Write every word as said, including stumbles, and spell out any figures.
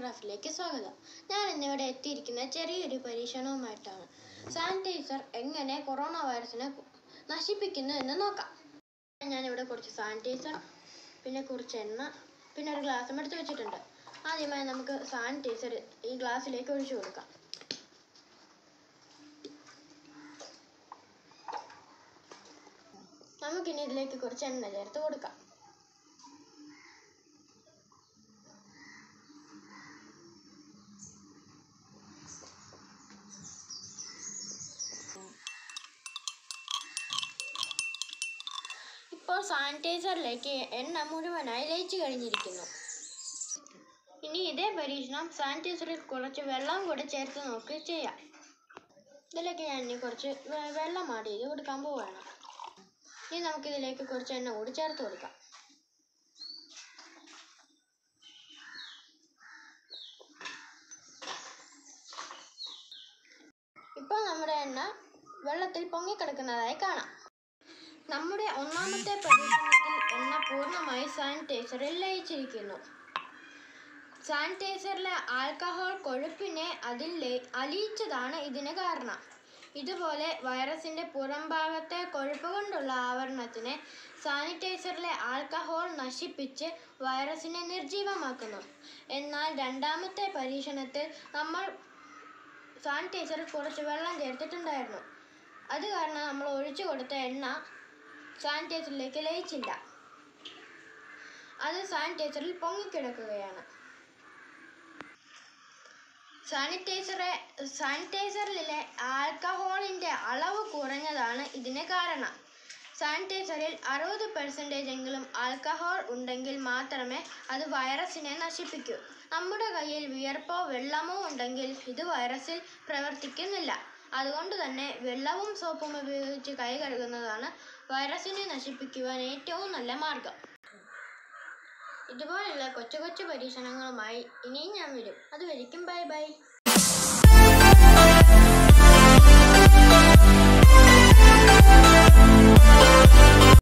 ക്രാഫ്റ്റിലേക്ക് സ്വാഗതം. ഞാൻ ഇന്നിവിടെ എത്തിയിരിക്കുന്ന ചെറിയൊരു പരീക്ഷണവുമായിട്ടാണ്. സാനിറ്റൈസർ എങ്ങനെ കൊറോണ വൈറസിനെ നശിപ്പിക്കുന്നു എന്ന് നോക്കാം. ഞാനിവിടെ കുറച്ച് സാനിറ്റൈസർ, പിന്നെ കുറച്ച് എണ്ണ, പിന്നെ ഒരു ഗ്ലാസ്സും എടുത്ത് വെച്ചിട്ടുണ്ട്. ആദ്യമായി നമുക്ക് സാനിറ്റൈസർ ഈ ഗ്ലാസ്സിലേക്ക് ഒഴിച്ചു കൊടുക്കാം. നമുക്കിനി ഇതിലേക്ക് കുറച്ച് എണ്ണ ചേർത്ത് കൊടുക്കാം. ഇപ്പോൾ സാനിറ്റൈസറിലേക്ക് എണ്ണ മുഴുവനായി ലയിച്ചു കഴിഞ്ഞിരിക്കുന്നു. ഇനി ഇതേ പരീക്ഷണം സാനിറ്റൈസറിൽ കുറച്ച് വെള്ളം കൂടെ ചേർത്ത് നോക്കി ചെയ്യാം. ഇതിലേക്ക് ഞാൻ ഇനി കുറച്ച് വെള്ളം ആഡ് ചെയ്ത് കൊടുക്കാൻ പോവുകയാണ്. ഇനി നമുക്കിതിലേക്ക് കുറച്ച് എണ്ണ കൂടി ചേർത്ത് കൊടുക്കാം. ഇപ്പോൾ നമ്മുടെ എണ്ണ വെള്ളത്തിൽ പൊങ്ങിക്കിടക്കുന്നതായി കാണാം. നമ്മുടെ ഒന്നാമത്തെ പരീക്ഷണത്തിൽ എണ്ണ പൂർണ്ണമായി സാനിറ്റൈസറിൽ ലയിച്ചിരിക്കുന്നു. സാനിറ്റൈസറിലെ ആൽക്കഹോൾ കൊഴുപ്പിനെ അതിൽ അലിയിച്ചതാണ് ഇതിന് കാരണം. ഇതുപോലെ വൈറസിന്റെ പുറംഭാഗത്തെ കൊഴുപ്പ് കൊണ്ടുള്ള ആവരണത്തിനെ സാനിറ്റൈസറിലെ ആൽക്കഹോൾ നശിപ്പിച്ച് വൈറസിനെ നിർജീവമാക്കുന്നു. എന്നാൽ രണ്ടാമത്തെ പരീക്ഷണത്തിൽ നമ്മൾ സാനിറ്റൈസറിൽ കുറച്ച് വെള്ളം ചേർത്തിട്ടുണ്ടായിരുന്നു. അത് കാരണം നമ്മൾ ഒഴിച്ചു കൊടുത്ത എണ്ണ സാനിറ്റൈസറിലേക്ക് ലയിച്ചില്ല. അത് സാനിറ്റൈസറിൽ പൊങ്ങിക്കിടക്കുകയാണ്. സാനിറ്റൈസറെ സാനിറ്റൈസറിലെ ആൽക്കഹോളിൻ്റെ അളവ് കുറഞ്ഞതാണ് ഇതിന് കാരണം. സാനിറ്റൈസറിൽ അറുപത് പെർസെൻറ്റേജ് എങ്കിലും ആൽക്കഹോൾ ഉണ്ടെങ്കിൽ മാത്രമേ അത് വൈറസിനെ നശിപ്പിക്കൂ. നമ്മുടെ കയ്യിൽ വിയർപ്പോ വെള്ളമോ ഉണ്ടെങ്കിൽ ഇത് വൈറസിൽ പ്രവർത്തിക്കുന്നില്ല. അതുകൊണ്ട് തന്നെ വെള്ളവും സോപ്പും ഉപയോഗിച്ച് കൈ കഴുകുന്നതാണ് വൈറസിനെ നശിപ്പിക്കുവാൻ ഏറ്റവും നല്ല മാർഗം. ഇതുപോലുള്ള കൊച്ചു കൊച്ചു പരീക്ഷണങ്ങളുമായി ഇനിയും ഞാൻ വരും. അതുവരെയ്ക്കും ബൈ ബൈ.